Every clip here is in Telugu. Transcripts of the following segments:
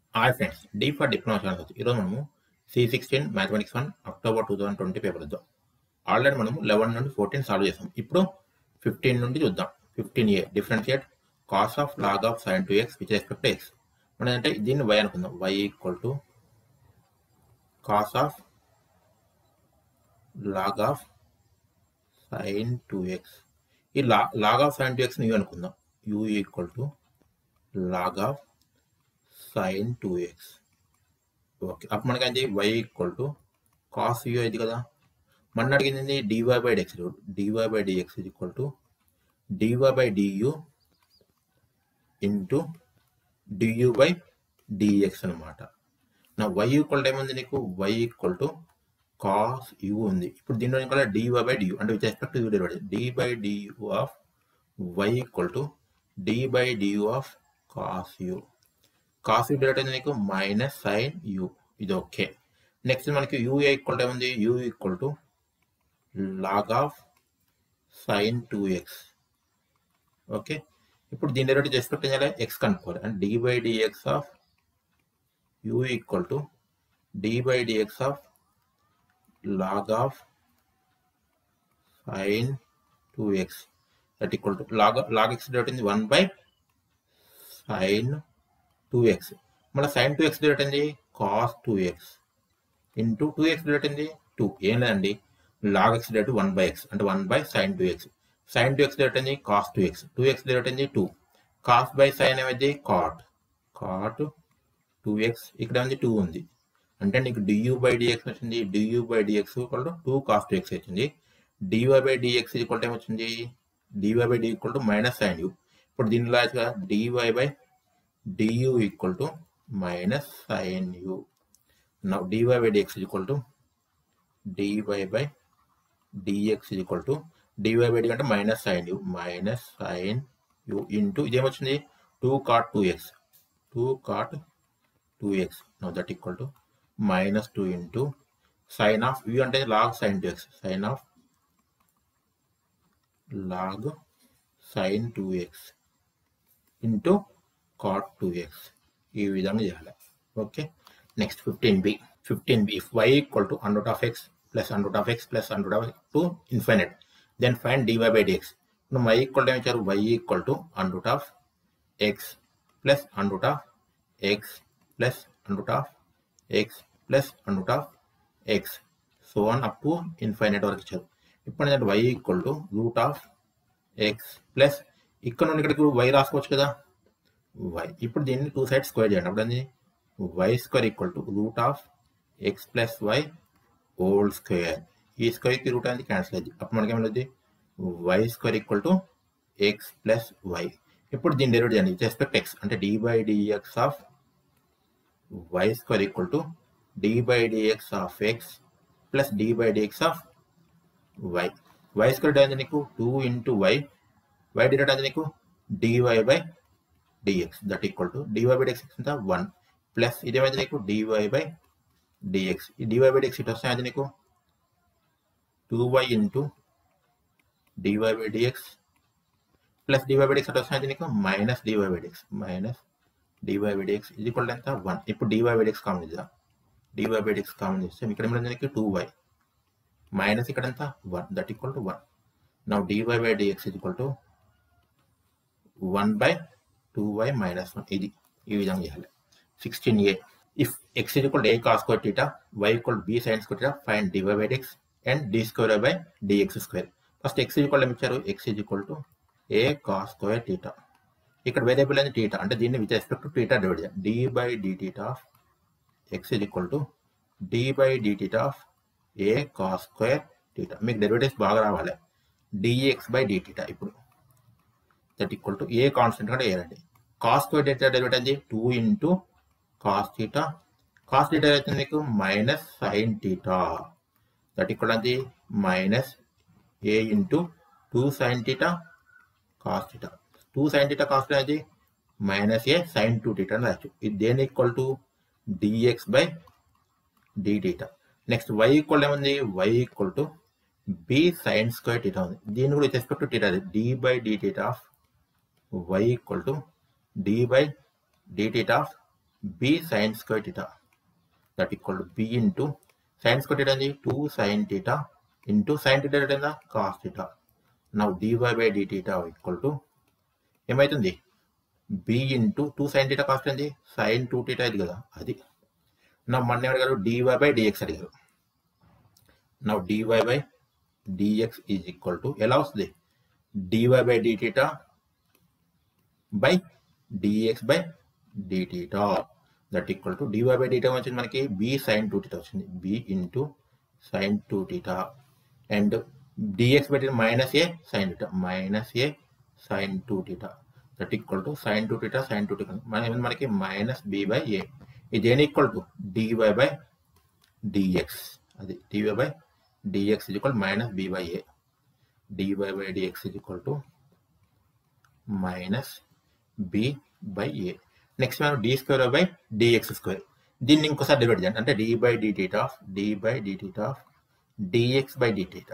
Hi friends, D for diploma channel వచ్చి ఈరోజు మనము C16 మ్యాథమెటిక్స్ 1 అక్టోబర్ 2020 పేపర్ చూద్దాం. ఆల్రెడీ మనము 11 నుండి 14 సాల్వ్ చేసాం. ఇప్పుడు 15 నుండి చూద్దాం. 15a differentiate cos of log of sin 2x with respect to x. మనం అంటే దీన్ని y అనుకుందాం. y equal to cos of log of sin 2x. ఈ లాగ్ ఆఫ్ sin 2x ని u అనుకుందాం. u equal to log of sin 2x. Okay, అప్పుడు మనకి అది y equal to cos u అయింది కదా. మన అడిగింది dy by dx. dy by dx is equal to dy by du into du by dx అనమాట. నా y ఈక్వల్ టు ఏముంది నీకు? y equal to cos u ఉంది. ఇప్పుడు దీనిలో ఇంకా dy బై du అంటే with respect to u divided d by du of y equal to d by du of cos u. Cos u divide అయింది నీకు మైనస్ సైన్ u. ఇది ఓకే. నెక్స్ట్ మనకి u ఈక్వల్ టు ఏముంది? u equal to log of sine 2x. Okay, ఇప్పుడు దీని డెరివేటివ్ రెస్పెక్ట్ చేయాలి, x కనుక్కోవాలి. అంటే d by dx of u equal to d by dx of log of sine 2x that equal to log x divide అయింది 1 బై సైన్ 2x. మన సైన్ 2x డివైడ్ అయింది cos 2x into 2x divide అయింది 2. ఏం లేదండి, log x divide 1 by x అంటే 1 by sine 2x. Sine 2x divide అయింది కాస్ 2x. 2x డివైడ్ అయింది 2. కాస్ బై సైన్ ఏమైంది? Cot 2x. ఇక్కడ ఏమైంది? 2 ఉంది. అంటే నీకు du బై dx వచ్చింది. du by dx equal to 2 cos 2x వచ్చింది. dy by dx equal to ఏమొచ్చింది? dy by d equal to minus sine u. ఇప్పుడు దీనిలో dy by du equal to minus sine u. Now dy by dx equal to dy by dx equal to dy by d అంటే మైనస్ సైన్ u ఇంటూ ఇదేమొచ్చింది? 2 cot 2x. Now that equal to minus 2 into sine of u అంటే log sine 2x. Sine of log sine 2x into cot 2x. ఈ విధంగా చేయాలి. Okay, next 15b. if y equal to under root of x plus under root of x plus under root of to infinite then find dy by dx. ఇప్పుడు y ఈక్వల్ టు ఏమిచ్చారు? y equal to under root of x plus under root of x plus under root of x plus under root of x so on up to infinite వరకు ఇచ్చారు. ఇప్పుడు ఏంటంటే y equal to root of x plus ఇక్కడ నుండి ఇక్కడికి y రాసుకోవచ్చు కదా y. ఇప్పుడు దీన్ని 2 సైడ్ స్క్వేర్ చేయండి. అప్పుడు అది y square equal to root of x plus y whole square. ఈ స్క్వేర్కి రూట్ అనేది క్యాన్సిల్ అయింది. అప్పుడు మనకి ఏమైంది? y square equal to x plus y. ఇప్పుడు దీన్ని డెరివేట్ చేయండి విత్ రెస్పెక్ట్ x అంటే d by dx of y square equal to d by dx of x plus d by dx of y. y square అనేది నీకు 2 ఇంటూ y డివైడ్ అనేది నీకు dy by dx that equal to dy by dx ఎంత? 1 ప్లస్ ఇదేమైతే నీకు dy బై dx. ఈ dy బై dx ఇటు వస్తాయి. అది నీకు 2y into dy by dx plus dy by dx అటు వస్తాయి. అది నీకు మైనస్ dy బై dx ఇది ఈక్వల్ ఎంత? 1. ఇప్పుడు dy బై dx కామన్ చేద్దాం. dy బై dx కామన్ చేస్తే ఇక్కడ ఏమైంది? నీకు 2y మైనస్ ఇక్కడ ఎంత? 1 that equal to 1. Now dy by dx equal to 1 by 2y minus 1. ఇది ఈ విధంగా చేయాలి. 16a if x equal to a cos square theta y equal to b sine square theta find dy by dx and d square by dx square. First x equal ఏమిచ్చారు? x equal to a cos square theta. ఇక్కడ వేరియబుల్ అనేది థీటా అంటే దీన్ని with respect to theta divide చేయాలి. d by d theta of x equal to d by d theta of a cos square theta. మీకు డెరివేటివ్స్ బాగా రావాలి. dx బై d థీటా ఇప్పుడు that equal to a constant కూడా వేయాలండి. కాస్ స్క్వేర్ థీటా డెరివేటివ్ అనేది 2 into cos theta. Cos theta అయితే మీకు minus sine theta that equal అది minus a into 2 sine theta cos theta. 2 sine theta cos theta అది మైనస్ ఏ సైన్ 2 థీటా అని రాయొచ్చు. ఇది దేని equal to dx by d theta. Next y equal ఏముంది? y equal to b sine square theta ఉంది. దీన్ని కూడా with respect to theta d by d theta of y equal to d by d theta of b sin square theta that equal to b into sin square theta is 2 sin theta into sin theta is cos theta. Now dy by d theta equal to ఏమైతుంది b into 2 sin theta cos theta sin 2 theta ఇది కదా అది. నా మన అడిగారు dy by dx అడిగారు. Now dy by dx is equal to ఎలా వస్తుంది dy by d theta by dx by d theta that equal to dy by theta వచ్చింది మనకి b sin 2 theta వచ్చింది b into sin 2 theta and dx by theta minus a sin theta minus a sin 2 theta that equal to sin 2 theta sin 2 theta మనకి minus b by a ఇది దేని equal to dy by dx అది dy by dx is equal minus b by a dy by dx is equal to minus b by a. Next మనం d square by dx square దీన్ని ఇంకోసారి డివైడ్ చేయండి అంటే d by d theta of dx by d theta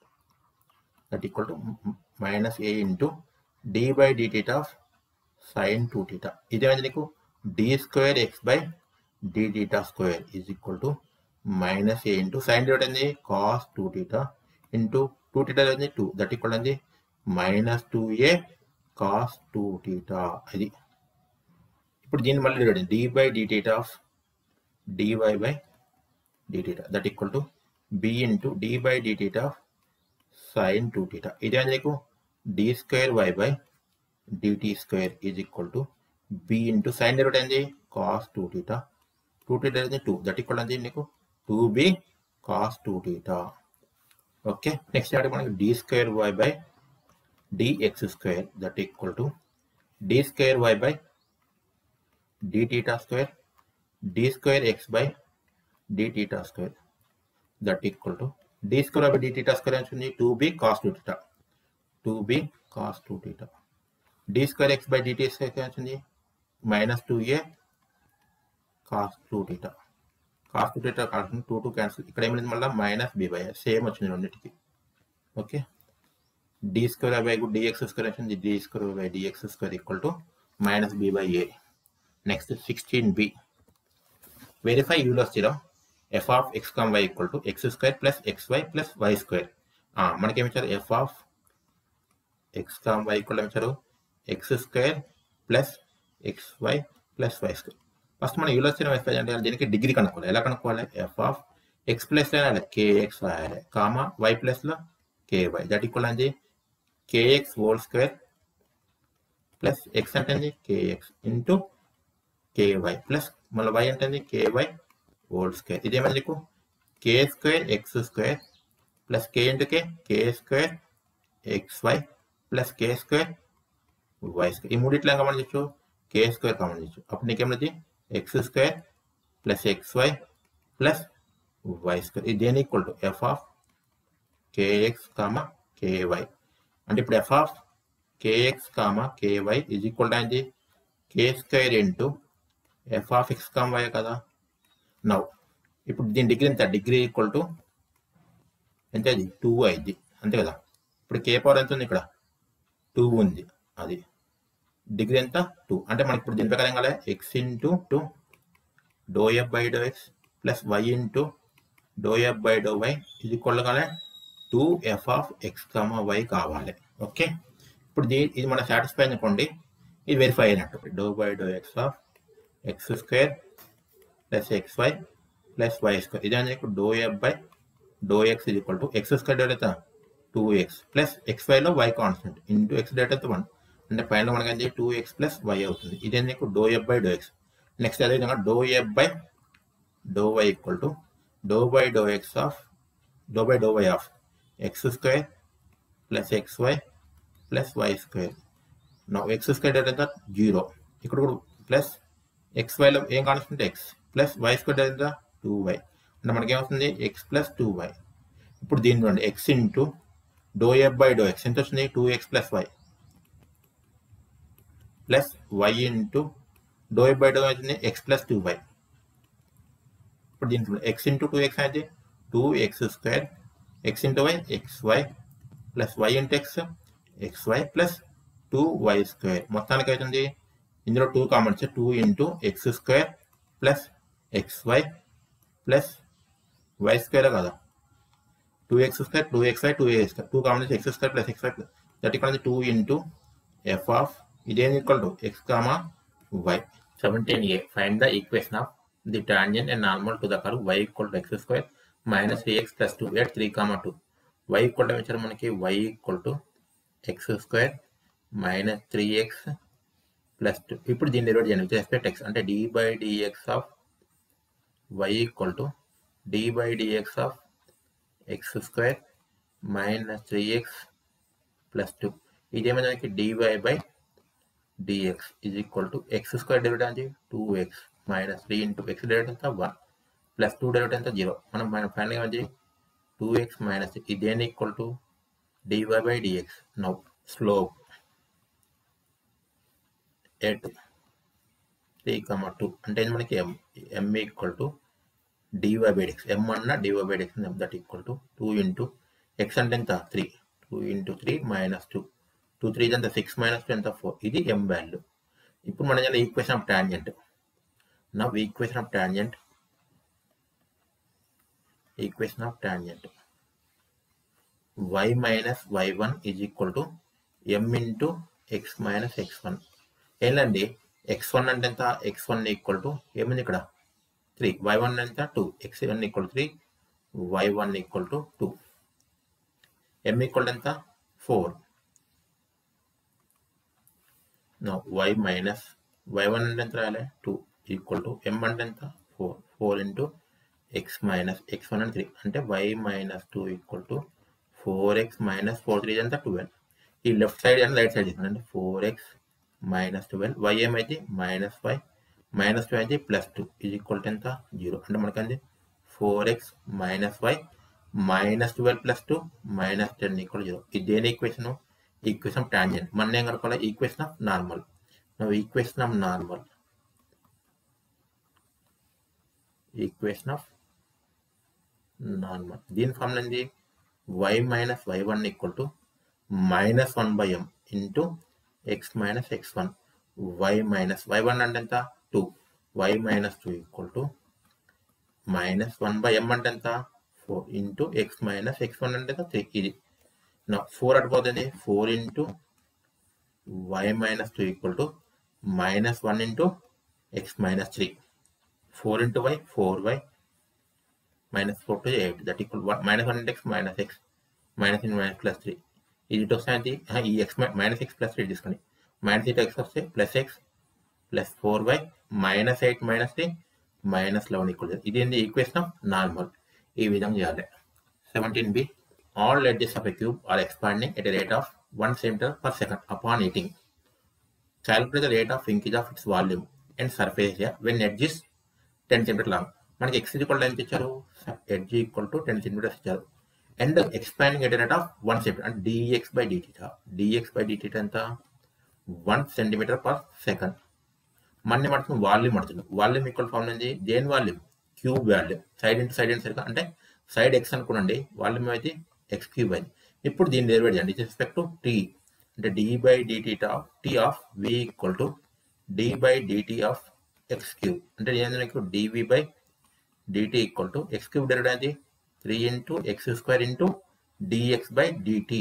that equal to minus a into d by d theta of sin 2 theta ఇదేమైంది నీకు d square x by d theta square is equal to minus a into sin theta అనేది cos 2 theta into 2 theta అనేది 2 that equal అనేది minus 2a cos 2 theta అది. ఇప్పుడు దీన్ని మళ్ళీ divide d by d theta of dy by d theta that equal to b into d by d theta of sin 2 theta ఇదే నీకు d square y by dt square is equal to b into sin theta అనేది cos 2 theta 2 theta అనేది 2 that equal అనేది నీకు 2b cos 2 theta. Okay next అంటే మనకి d square y by dx square that equal to d square y by d theta square d square x by d theta square that equal to d square by d theta square అంటే 2b cos 2 theta 2b cos 2 theta d square x by d theta square అంటే minus 2a cos 2 theta cos 2 theta cos 2 to cancel ఇక్కడ ఏమైంది మళ్ళీ minus b by a same వచ్చింది రెండింటికి. Okay d square by dx square అంటే d square by dx square equal to minus b by a. Next 16b verify Euler's theorem f of x, y equal to x square plus xy plus y square. మనకి ఏమి ఇచ్చారు f of x, y equal to ఇచ్చారు x square plus xy plus y square. First మనం యూలర్స్ థీరం వెరిఫై అంటే దీనికి డిగ్రీ కనుక్కోవాలి. ఎలా కనుక్కోవాలి f of x ప్లస్ లో kx రాయాలి కామా y ప్లస్ లో ky దట్ ఈక్వల్ అంటే kx whole square plus x అంటే kx ఇంటూ ky ప్లస్ మళ్ళీ y అంటే ky హోల్ స్క్వేర్ ఇదేమైంది నీకు k square x square plus k into k square xy plus k square y square ఈ మూడిట్లో కామన్ చేయొచ్చు k స్క్వేర్ కామన్ చేయొచ్చు అప్పుడు నీకేమైంది x square plus xy plus y square ఇది దేని equal to f of kx comma ky అంటే ఇప్పుడు f of kx comma ky is equal to ఏంటి k square into f of x comma y కదా. నౌ ఇప్పుడు దీని డిగ్రీ ఎంత డిగ్రీ ఈక్వల్ టు ఎంత అది 2 అయింది అంతే కదా. ఇప్పుడు k పవర్ ఎంత ఉంది ఇక్కడ 2 ఉంది అది డిగ్రీ ఎంత 2 అంటే మనకి ఇప్పుడు దీని ప్రకారం కదా x into 2 do f by do x plus y into do f by do y ఇది ఈక్వల్ కదా 2f of x comma y కావాలి. ఓకే ఇప్పుడు ఇది మన సాటిస్ఫై అనుకోండి ఇది వెరిఫై అయినట్టు do by do x of x square plus xy plus y square ఇది అంటే do f by do x ఇది ఈక్వల్ టు ఎక్స్ స్క్వేర్ డేటా 2x ప్లస్ xyలో y constant into x data 1 అంటే పైన మనకి అంటే 2x ప్లస్ y అవుతుంది ఇదే నీకు do f by do x. Next అదేవిధంగా do f by do y equal to do by do x of do by do y of x square plus xy plus y square. No x square డేటా 0 ఇక్కడ కూడా ప్లస్ xyలో ఏం constant x plus y square డేటా 2y అంటే మనకి ఏమవుతుంది x ప్లస్ 2y. ఇప్పుడు దీని చూడండి x into do f by do x ఎంత వస్తుంది 2x plus y plus y into do f by d అవుతుంది x ప్లస్ 2y. ఇప్పుడు దీని x ఇంటూ 2x అయితే 2x square x into y xy plus y into x xy plus 2y square మొత్తానికి అవుతుంది ఇందులో 2 కామన్ ఇస్తే 2 into x square plus xy plus y square కదా, 2x square 2xy 2a square, 2 common ఇస్తే X square plus xy plus that equal 2 into f of ఇదేం equal to x comma y. 17a find the equation of the tangent and normal to the curve y equal to x square minus 3x plus 2 at 3,2. y equal to ఇచ్చారు మనకి, y equal to x square minus 3x plus 2. ఇప్పుడు దీన్ని డెరివేట్ చేయండి విత్ రెస్పెక్ట్ x అంటే d by dx of y equal to d by dx of x square minus 3x plus 2. ఇదేమైనా మనకి dy by dx is equal to x square derivate అంటే 2x మైనస్ 3 ఇంటూ ఎక్స్ డెరివేట్ ఎంత 1 ప్లస్ 2 డెరివేట్ ఎంత 0. మనం ఫైనల్గా ఏమంటే 2x మైనస్ ఇదేంటి equal to dy by dx. Now slope at 3,2 అంటే మనకి m equal to dy by dx. m అన్న dy by dx that equal to 2 into x అంటే ఎంత 3, 2 ఇంటూ 3 మైనస్ 2, 2 3 ఎంత 6 మైనస్ 2 ఎంత 4. ఇది m వాల్యూ. ఇప్పుడు మన ఈక్వేషన్ ఆఫ్ టాంజెంట్. నా equation of tangent y minus y1 is equal to m into x minus x1. ఏంటండి x1 అంటే ఎంత, x1 ఈక్వల్ టు ఏముంది ఇక్కడ 3, y1 ఎంత 2, x1 equal 3, y1 equal to 2, m equal ఎంత 4. నో y మైనస్ y1 అంటే ఎంత రాయాలి 2 ఈక్వల్ టు m అంటే ఎంత 4, 4 ఇంటూ x మైనస్ x1 అంటే 3 అంటే y minus 2 equal to 4x minus 4 3 ఎంత 12. ఈ left side and right side చేస్తానండి 4x మైనస్ 12, y ఏమైతే మైనస్ 5 మైనస్ 2 అయితే ప్లస్ 2 ఈజ్ ఈక్వల్ టు ఎంత 0. అంటే మనకండి 4x minus 5 minus 12 plus 2 minus 10 equal 0. ఇది దేని ఈక్వేషన్, ఈక్వేషన్ ఆఫ్ టాంజెంట్. మన ఏం కనుక్కోవాలి equation of normal. Equation of normal దీని ఫార్ములా ఏంది, y minus y1 equal to minus 1 by m into x minus x1. y minus y1 అంటే ఎంత 2, y minus 2 equal to minus 1 by m అంటే ఎంత 4 ఇంటూ x మైనస్ x1 అంటే ఎంత 3. ఇది నా 4 అడిపోతుంది 4 into y minus 2 equal to minus 1 into x minus 3. 4 into y 4y minus 4 to 8 that equal minus 1 into x minus x minus in minus plus 3. ఇది ఇటు వస్తాయి ఈ x మైనస్ x ప్లస్ 3 తీసుకోండి, మైనస్ ఇటు x వస్తే plus x plus 4y minus 8 minus 3 minus 11 equal. ఇది ఏంటి ఈక్వేషన్ ఆఫ్ నార్మల్. ఈ విధంగా చేయాలి. 17b all edges of a cube are expanding at a rate of 1 centimeter per second upon heating. Calculate the rate of shrinkage of its volume and surface area when edge is 10 centimeter long. మనకి x ఈక్వల్ ఎంత ఇచ్చారు, ఎడ్జ్ ఈక్వల్ టు 10 సెంటీమీటర్స్ ఇచ్చారు. And expanding at rate of 1 centimeter అంటే dx by dt ఎంత 1 సెంటీమీటర్ పర్ సెకండ్. మన ఏమడుతుంది వాల్యూమ్ అడుతుంది. వాల్యూమ్ ఈక్వల్ ఫార్మ్ ఏంది, దేని volume cube volume. Side into side సరిగ్గా అంటే సైడ్ x అనుకోండి, వాల్యూమ్ అయితే x క్యూబ్ అయింది. ఇప్పుడు దీన్ని డెరివేట్ చేయండి విత్ రెస్పెక్ట్ టు t అంటే d by dt of t of v equal to d by dt of x cube అంటే ఏంటంటే dv by dt equal to x cube derivate అయితే 3 into x square into dx by dt.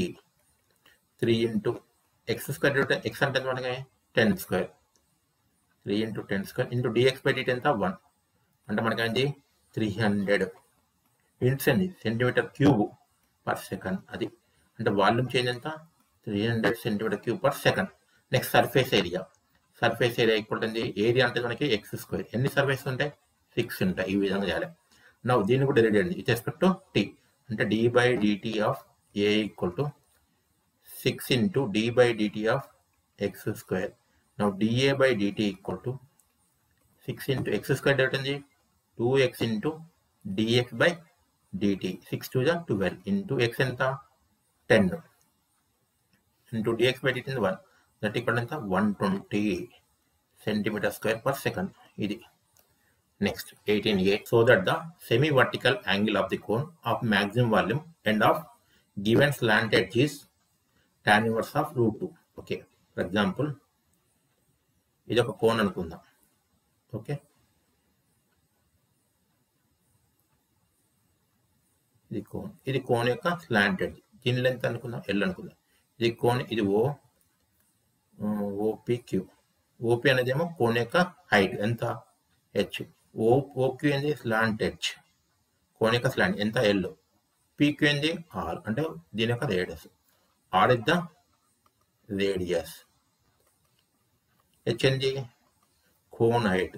3 into x square derivate x అంటే మనకి 10 square, 3 into 10 square into dx by dt ఎంత 1 అంటే మనకి ఏంటి 300 into centimeter cube per second. అది అంటే వాల్యూమ్ చేంజ్ ఎంత 300 centimeter cube per second. Next surface area equal to area అంటే మనకి x స్క్వేర్. ఎన్ని సర్ఫేస్ ఉంటాయి 6 ఉంటాయి. ఈ విధంగా చేయాలి. నా దీన్ని కూడా డెరివేట్ చేయండి విత్ రెస్పెక్ట్ టు t అంటే d by dt of a equal to 6 into d by dt of x square. నా dA by dt equal to 6 into x square derivate ఉంది 2x into dx by dt. 6 2 12 into x ఎంత 10 into dx by dt 1 that equal ఎంత 120 సెంటీమీటర్ స్క్వేర్ పర్ సెకండ్. ఇది next 18a so that the semi vertical angle of the cone of maximum volume and of given slant edge is tan inverse of √2. okay, for example ఇది ఒక కోన్ అనుకుందాం. ఓకే, ఇది కోన్ యొక్క స్లాంట్ ఎడ్జ్. దీని లెంత్ అనుకుందాం ఎల్ అనుకుందాం. ఇది కోన్, ఇది ఓపీక్యూ. ఓపీ అనేది ఏమో కోన్ యొక్క హైట్ ఎంత, హెచ్. ఓక్యూ ఏంది స్లాంట్ ఎడ్జ్, కోన్ యొక్క స్లాంట్ ఎంత, ఎల్. పీక్యూ ఏంది ఆర్, అంటే దీని యొక్క radius. R is the radius. H ఏంది కోన్ హైట్.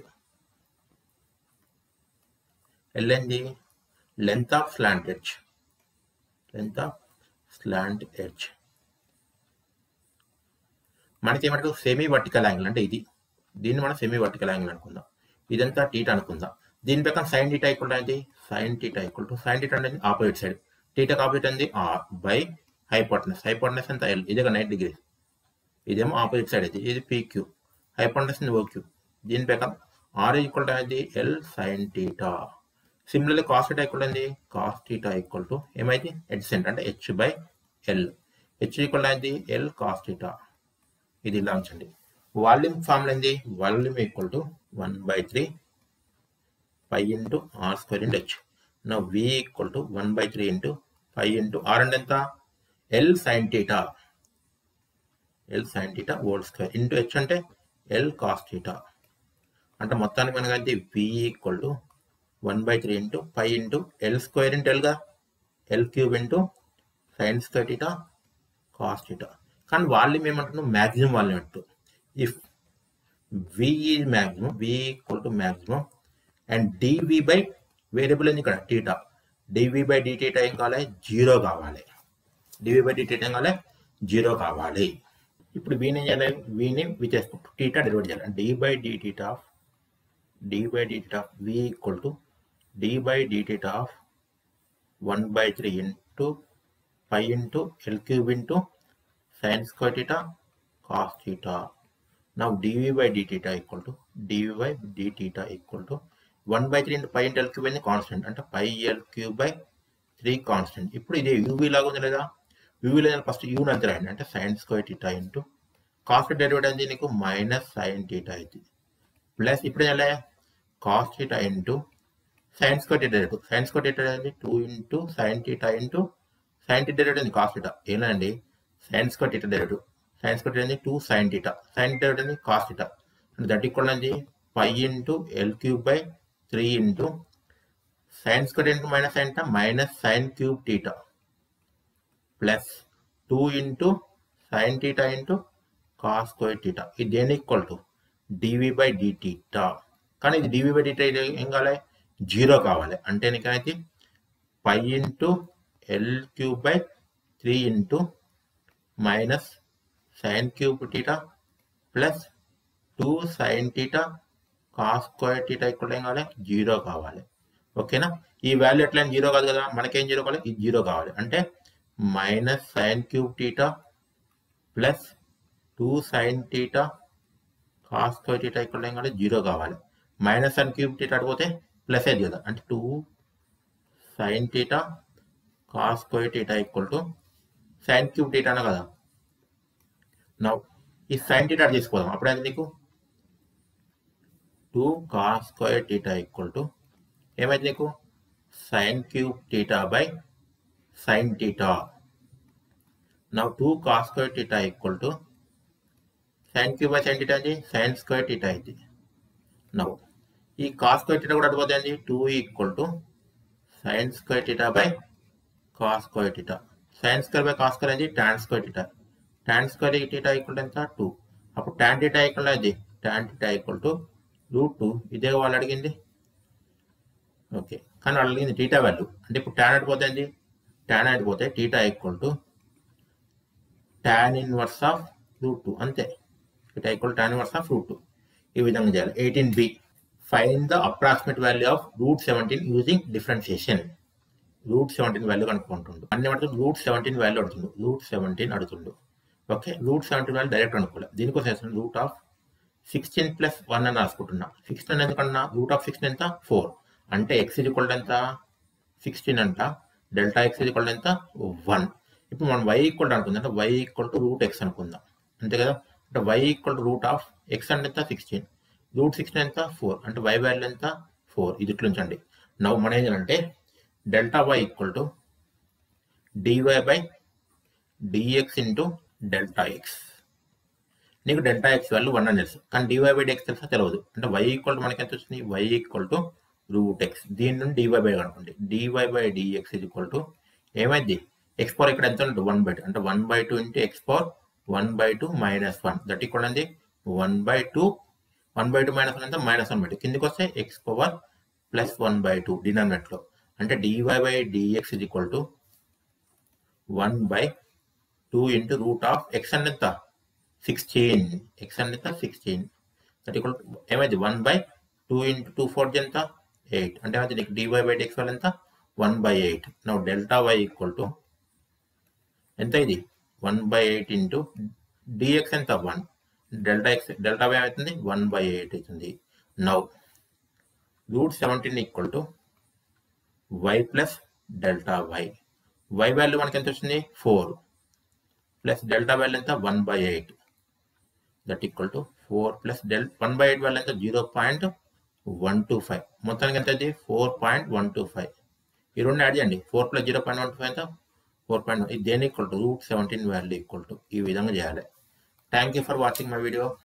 ఎల్ ఏంది length of slant edge, length of slant edge. మనకి ఏమంటారు సెమీ వర్టికల్ యాంగిల్ అంటే ఇది. దీన్ని మనం సెమీ వర్టికల్ యాంగిల్ అనుకుందాం. ఇదంతా టీటా అనుకుందాం. దీని ప్రకారం సైన్ టీటా ఈక్వల్ ఏంటి, sine theta equal to, sine theta అనేది ఆపోజిట్ సైడ్, టీటాకి ఆపోజిట్ అనేది ఆర్ బై హైపోటెనస్. హైపోటెనస్ ఎంత ఎల్, ఇది 90 degrees. ఇదేమో ఆపోజిట్ సైడ్ అయితే ఇది పీక్యూ, హైపోటెనస్ ఓక్యూ. దీని ప్రకారం ఆర్ ఈక్వల్ టు అనేది l sine theta. Similarly cos theta equal ఏంది, కాస్ టీటా ఈక్వల్ టు ఏమైంది ఎడ్సెంట్ అంటే h by l. H equal అనేది ఎల్ కాస్ టీటా. ఇది ఇలా ఉంచండి. వాల్యూమ్ ఫార్ములా ఏంది, volume equal to 1/3 pi into r square into h. నా v equal to 1/3 into pi into r అంటే ఎంత, l sine theta, l sine theta whole square into h అంటే ఎల్ కాస్ టీటా. అంటే మొత్తానికి మనకు అయితే v equal to 1/3 into pi into l square into ఎల్గా, l cube into sine square theta cos theta. కానీ వాల్యూమ్ ఏమంటున్నాం, మ్యాక్సిమం వాల్యూమ్ అంటూ. If v is maximum, v equal to maximum and dv by variable ఉంది ఇక్కడ theta, dv by d theta ఏం కావాలి, 0 కావాలి. డివి బై డి టీటా ఏం కావాలి, 0 కావాలి. ఇప్పుడు వీని ఏం చేయాలి, వీని విచేసుకుంటూ టీటా డెరివేట్ చేయాలి. D by d theta of v equal to d by d theta of 1/3 into pi into l cube into sin square theta cos theta. Now dv by d theta equal to 1/3 into pi into l cube అనేది కాన్స్టెంట్ అంటే pi l cube by 3 constant. ఇప్పుడు ఇది uv లాగా ఉంది లేదా, uv లేదా ఫస్ట్ u ని అంత రాయండి అంటే sin square theta into cos derivative అనేది నీకు మైనస్ sin theta అయితే ప్లస్ ఇప్పుడు ఎలా cos theta into sin square theta derivative. sin square theta అనేది 2 into sin theta into sin theta derivative cos theta ఏనండి sin square theta derivative. sin square theta is 2 sin theta. sin derivative is cos theta. And that equal to pi into L cube by 3 into sin square into minus sin theta minus sin cube theta plus 2 into sin theta into cos square theta. This then equal to dv by d theta. కానీ ఇది dv by dt ఏం కావాలి, 0 కావాలి. అంటే నీకైతే pi into L cube by 3 into minus sin cube theta plus 2 sin theta cos square theta equal ఏం కావాలి, 0 కావాలి. ఓకేనా, ఈ వాల్యూ ఎట్లా 0 కాదు కదా, మనకేం 0 కావాలి, ఇది 0 కావాలి. అంటే minus sin cube theta plus 2 sin theta cos square theta equal ఏం కావాలి, 0 కావాలి. మైనస్ sin cube theta అడిగితే ప్లస్ అది కదా, అంటే 2 sin theta cos square theta equal to sin cube theta అన్న కదా. నౌ ఈ sin theta తీసుకోదాం. అప్పుడైతే నీకు 2 cos square theta equal to ఏమైతే నీకు sin cube theta by sin theta. Now 2 cos square theta equal to sin cube by sin theta అంటే sin square theta అయితే. నౌ ఈ cos square theta కూడా అడిగిపోతే అండి 2 equal to sin square theta by cos square theta. sin square బై cos square అనేది tan square theta. tan square theta equal to ఎంత 2. అప్పుడు tan theta ఈక్వల్ అది tan theta ఈక్వల్ టు √2. ఇదే వాళ్ళు అడిగింది. ఓకే, కానీ వాళ్ళు అడిగింది theta వాల్యూ. అంటే ఇప్పుడు tan అడిపోతే అండి, tan అడిపోతే theta equal to tan inverse of √2 అంతే. theta equal tan inverse of √2. ఈ విధంగా చేయాలి. 18b find the approximate value of √17 using differentiation. √17 value కనుక్కుంటుండు. అన్ని అడుగుతుంది √17 వాల్యూ అడుగుతుండు, √17 అడుగుతుండు. ఓకే, √17 వాల్యూ డైరెక్ట్ అనుకోలేదు. దీనికోసం √16 ప్లస్ 1 అని రాసుకుంటున్నా. 16 ఎందుకన్నా √16 ఎంత 4 అంటే x ఈక్వల్ ఎంత 16 అంట, డెల్టా x ఈక్వల్ ఎంత 1. ఇప్పుడు మనం y ఈక్వల్ అనుకుందాం అంటే y ఈక్వల్ టు √x అనుకుందాం అంతే కదా. అంటే y equal to root of x అంటే ఎంత 16, రూట్ 16 ఎంత 4, అంటే y వాల్యూ ఎంత 4. ఇది ఇట్లా ఉంచండి. నవ్వు మన ఏం చేయాలంటే delta y equal to dy by dx into delta x. నీకు డెల్టా ఎక్స్ వాల్యూ 1 అని తెలుసు, కానీ dy బై dx తెలుసా తెలియదు. అంటే y ఈక్వల్ టు మనకి ఎంత వచ్చింది, y equal to root x. దీని నుండి dy బై కనుకోండి, dy by dx is equal to ఏమైంది, ఎక్స్ పవర్ ఇక్కడ ఎంత ఉంటుంది 1/2, అంటే 1/2 into x power 1/2 minus 1 that equal అంది 1/2. 1/2 మైనస్ 1 ఎంత -1/2. కిందికి వస్తే ఎక్స్ పవర్ ప్లస్ 1/2 డినామినేట్లో. అంటే dy by dx is equal to 1/2 into root of x అంటే ఎంత 16, ఎక్స్ అంటే ఎంత 16 దట్ ఈక్వల్ ఏమైంది 1/2 ఇంటూ 2 4 ఎంత 8, అంటే ఏమైంది నీకు dy బై dx వాల్యూ ఎంత 1/8. Now delta y equal to ఎంత, ఇది 1/8 ఇంటూ dx ఎంత 1, డెల్టా y అవుతుంది 1/8 అవుతుంది. Now root 17 equal to y plus delta y. y value మనకి ఎంత వచ్చింది 4 ప్లస్ డెల్టా వాల్యూ ఎంత 1/8 that equal to 4 plus 1/8 value ఎంత 0.125. మొత్తానికి ఎంత ఇది 4.125. ఈ రెండు యాడ్ చేయండి, 4 ప్లస్ 0.125 ఎంత 4.1. ఇది దేని equal to root 17 value equal to. ఈ విధంగా చేయాలి. Thank you for watching my video.